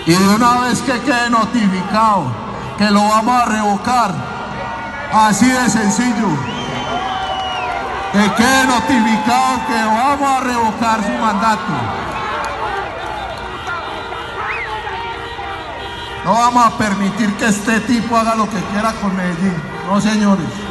Y de una vez que quede notificado que lo vamos a revocar, así de sencillo, que quede notificado que vamos a revocar su mandato. No vamos a permitir que este tipo haga lo que quiera con Medellín. No, señores.